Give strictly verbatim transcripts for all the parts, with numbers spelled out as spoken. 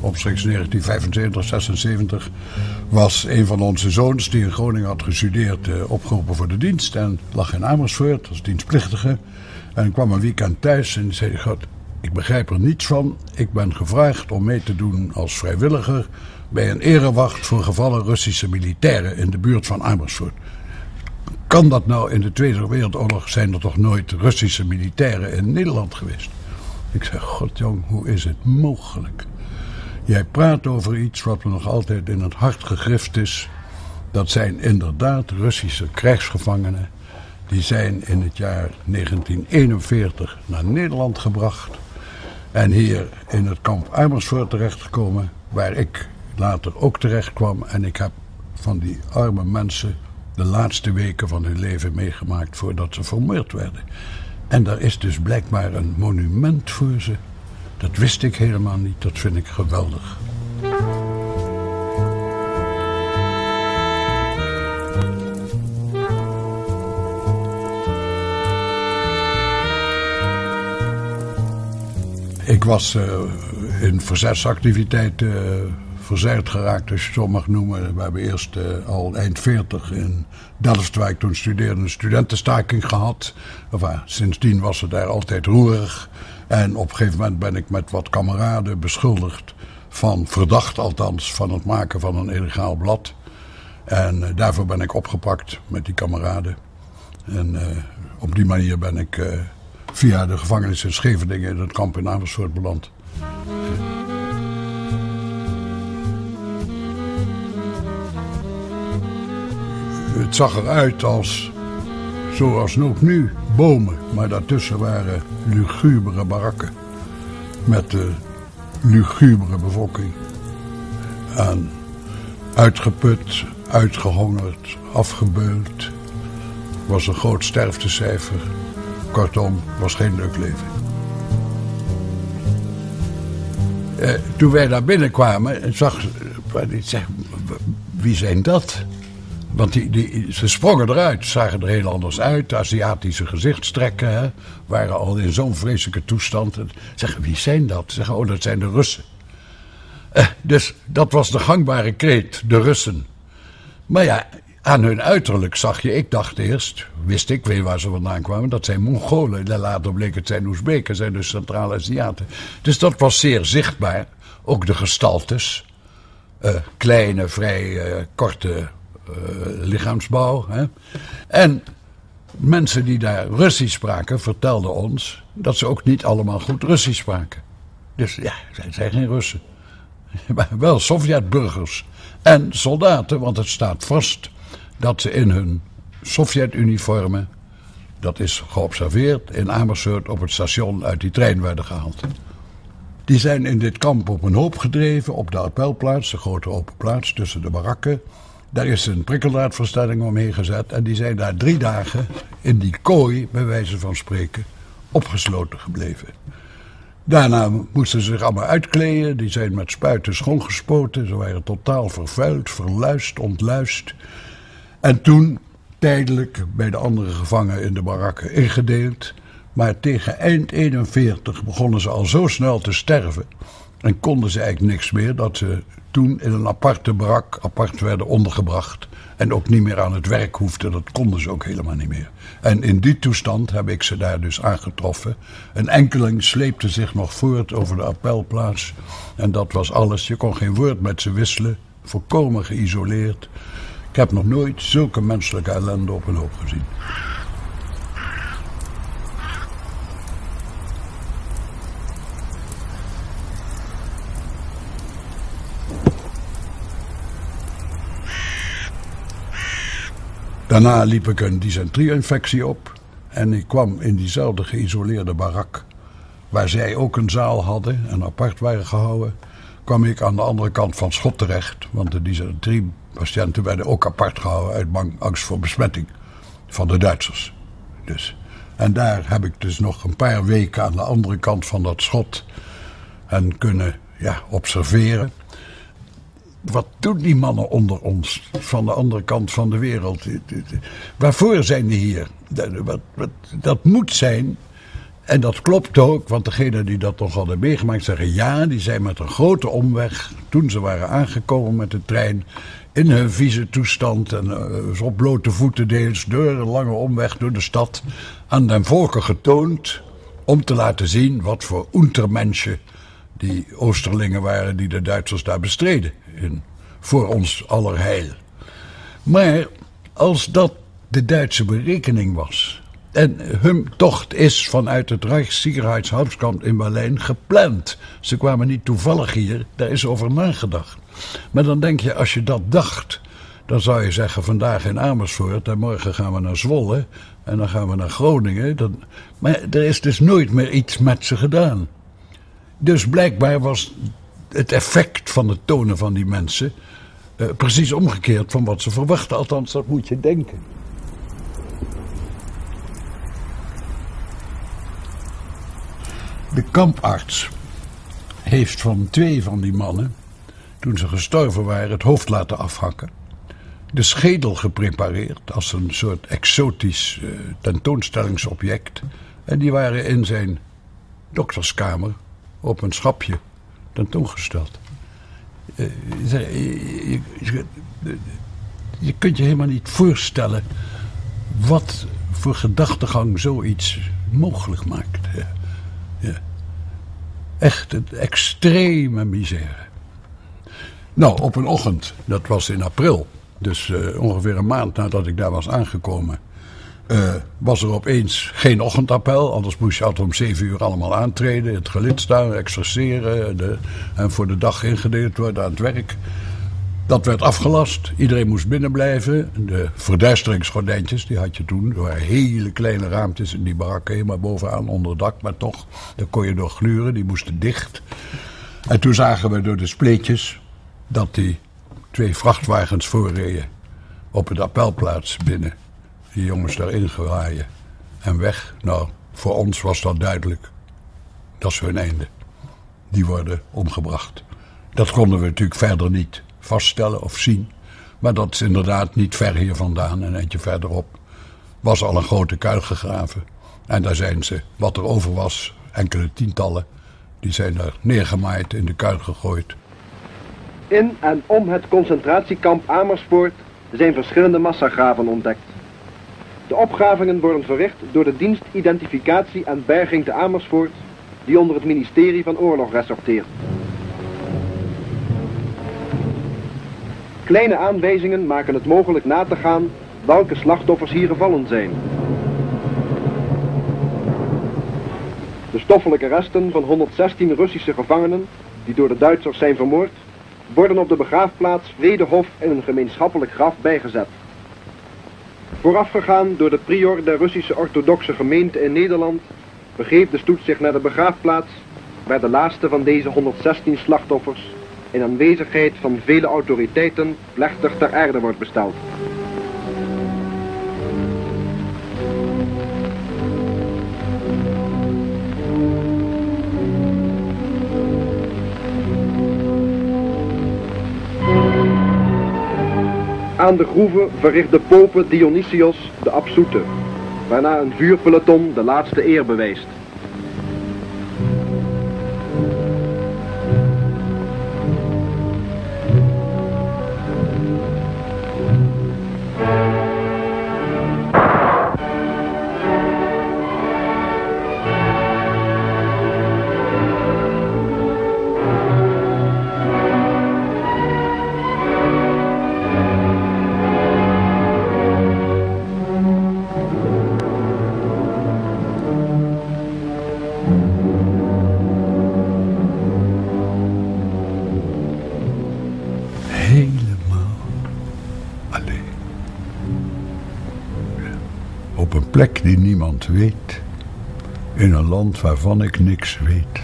omstreeks negentien vijfenzeventig, zesenzeventig, was een van onze zoons die in Groningen had gestudeerd uh, opgeroepen voor de dienst en lag in Amersfoort als dienstplichtige. En ik kwam een weekend thuis en zei: God, ik begrijp er niets van. Ik ben gevraagd om mee te doen als vrijwilliger bij een erewacht voor gevallen Russische militairen in de buurt van Amersfoort. Kan dat nou? In de Tweede Wereldoorlog zijn er toch nooit Russische militairen in Nederland geweest? Ik zeg: God jong, hoe is het mogelijk? Jij praat over iets wat me nog altijd in het hart gegrift is. Dat zijn inderdaad Russische krijgsgevangenen. Die zijn in het jaar negentien eenenveertig naar Nederland gebracht. En hier in het kamp Amersfoort terechtgekomen, waar ik later ook terecht kwam. En ik heb van die arme mensen de laatste weken van hun leven meegemaakt voordat ze vermoord werden. En daar is dus blijkbaar een monument voor ze. Dat wist ik helemaal niet, dat vind ik geweldig. Ik was uh, in verzetsactiviteiten uh, verzeild geraakt, als je het zo mag noemen. We hebben eerst uh, al eind veertig in Delft, waar ik toen studeerde, een studentenstaking gehad. Enfin, sindsdien was het daar altijd roerig. En op een gegeven moment ben ik met wat kameraden beschuldigd van, verdacht althans, van het maken van een illegaal blad. En uh, daarvoor ben ik opgepakt met die kameraden. En uh, op die manier ben ik uh, via de gevangenis in Scheveningen in het kamp in Amersfoort beland. Het zag eruit als, zoals ook nu, bomen. Maar daartussen waren lugubere barakken. Met de lugubere bevolking. En uitgeput, uitgehongerd, afgebeuld. Was een groot sterftecijfer. Kortom, was geen leuk leven. Eh, toen wij daar binnenkwamen, zag ik, zeg, wie zijn dat? Want die, die, ze sprongen eruit, zagen er heel anders uit. De Aziatische gezichtstrekken hè, waren al in zo'n vreselijke toestand. Zeggen, wie zijn dat? Zeggen, oh, dat zijn de Russen. Eh, dus dat was de gangbare kreet, de Russen. Maar ja, aan hun uiterlijk zag je, ik dacht eerst, wist ik weer waar ze vandaan kwamen, dat zijn Mongolen. En later bleek het zijn Oezbeken, zijn dus Centraal-Aziaten. Dus dat was zeer zichtbaar. Ook de gestaltes. Uh, kleine, vrij uh, korte uh, lichaamsbouw. Hè. En mensen die daar Russisch spraken, vertelden ons dat ze ook niet allemaal goed Russisch spraken. Dus ja, zij zijn geen Russen. Maar wel Sovjetburgers. En soldaten, want het staat vast dat ze in hun Sovjet-uniformen, dat is geobserveerd, in Amersfoort op het station uit die trein werden gehaald. Die zijn in dit kamp op een hoop gedreven, op de appelplaats, de grote open plaats tussen de barakken. Daar is een prikkeldraadverstelling omheen gezet en die zijn daar drie dagen in die kooi, bij wijze van spreken, opgesloten gebleven. Daarna moesten ze zich allemaal uitkleden, die zijn met spuiten schoongespoten, ze waren totaal vervuild, verluist, ontluist. En toen tijdelijk bij de andere gevangenen in de barakken ingedeeld. Maar tegen eind eenenveertig begonnen ze al zo snel te sterven en konden ze eigenlijk niks meer, dat ze toen in een aparte barak apart werden ondergebracht en ook niet meer aan het werk hoefden. Dat konden ze ook helemaal niet meer. En in die toestand heb ik ze daar dus aangetroffen. Een enkeling sleepte zich nog voort over de appelplaats en dat was alles. Je kon geen woord met ze wisselen, volkomen geïsoleerd. Ik heb nog nooit zulke menselijke ellende op een hoop gezien. Daarna liep ik een dysenterie-infectie op en ik kwam in diezelfde geïsoleerde barak, waar zij ook een zaal hadden en apart waren gehouden, kwam ik aan de andere kant van het schot terecht, want de dysenterie-patiënten werden ook apart gehouden uit bang, angst voor besmetting van de Duitsers. Dus. En daar heb ik dus nog een paar weken aan de andere kant van dat schot en kunnen ja, observeren. Wat doen die mannen onder ons van de andere kant van de wereld? Waarvoor zijn die hier? Dat, wat, wat, dat moet zijn En dat klopt ook, want degenen die dat nog hadden meegemaakt zeggen ja, die zijn met een grote omweg, toen ze waren aangekomen met de trein, in hun vieze toestand en uh, op blote voeten deels door een lange omweg door de stad aan den volke getoond om te laten zien wat voor untermenschen die Oosterlingen waren die de Duitsers daar bestreden in, voor ons aller heil. Maar als dat de Duitse berekening was en hun tocht is vanuit het Reichssicherheitshauptkamp in Berlijn gepland. Ze kwamen niet toevallig hier, daar is over nagedacht. Maar dan denk je, als je dat dacht, dan zou je zeggen vandaag in Amersfoort en morgen gaan we naar Zwolle en dan gaan we naar Groningen. Dan, maar er is dus nooit meer iets met ze gedaan. Dus blijkbaar was het effect van het tonen van die mensen uh, precies omgekeerd van wat ze verwachten. Althans, dat moet je denken. De kamparts heeft van twee van die mannen, toen ze gestorven waren, het hoofd laten afhakken. De schedel geprepareerd als een soort exotisch uh, tentoonstellingsobject. En die waren in zijn dokterskamer op een schapje tentoongesteld. Uh, je, je, je kunt je helemaal niet voorstellen wat voor gedachtegang zoiets mogelijk maakt. Ja. Ja. Echt een extreme misère. Nou, op een ochtend, dat was in april, dus uh, ongeveer een maand nadat ik daar was aangekomen, uh, was er opeens geen ochtendappel. Anders moest je altijd om zeven uur allemaal aantreden, het gelid staan, exerceren de, en voor de dag ingedeeld worden aan het werk. Dat werd afgelast, iedereen moest binnen blijven. De verduisteringsgordijntjes, die had je toen. Er waren hele kleine raampjes in die barakken, helemaal bovenaan onder het dak. Maar toch, daar kon je door gluren, die moesten dicht. En toen zagen we door de spleetjes dat die twee vrachtwagens voorreden op het appelplaats binnen. Die jongens daarin gewaaien en weg. Nou, voor ons was dat duidelijk. Dat is hun einde. Die worden omgebracht. Dat konden we natuurlijk verder niet vaststellen of zien. Maar dat is inderdaad niet ver hier vandaan. Een eindje verderop was al een grote kuil gegraven. En daar zijn ze, wat er over was, enkele tientallen, die zijn daar neergemaaid, in de kuil gegooid. In en om het concentratiekamp Amersfoort zijn verschillende massagraven ontdekt. De opgravingen worden verricht door de dienst Identificatie en Berging te Amersfoort, die onder het ministerie van Oorlog ressorteert. Kleine aanwijzingen maken het mogelijk na te gaan welke slachtoffers hier gevallen zijn. De stoffelijke resten van honderdzestien Russische gevangenen, die door de Duitsers zijn vermoord, worden op de begraafplaats Vredehof in een gemeenschappelijk graf bijgezet. Voorafgegaan door de prior der Russische orthodoxe gemeente in Nederland, begeeft de stoet zich naar de begraafplaats, waar de laatste van deze honderdzestien slachtoffers in aanwezigheid van vele autoriteiten plechtig ter aarde wordt besteld. Aan de groeve verricht de pope Dionysios de absoete, waarna een vuurpeloton de laatste eer bewijst. Op een plek die niemand weet, in een land waarvan ik niks weet.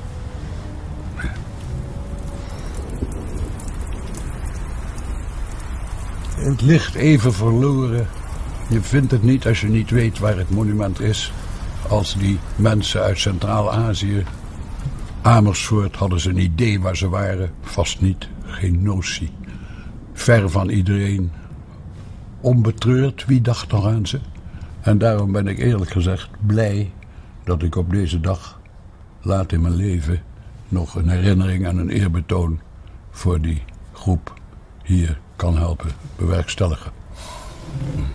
Het ligt even verloren. Je vindt het niet als je niet weet waar het monument is. Als die mensen uit Centraal-Azië, Amersfoort, hadden ze een idee waar ze waren? Vast niet, geen notie. Ver van iedereen. Onbetreurd, wie dacht nog aan ze? En daarom ben ik eerlijk gezegd blij dat ik op deze dag, laat in mijn leven, nog een herinnering en een eerbetoon voor die groep hier kan helpen bewerkstelligen.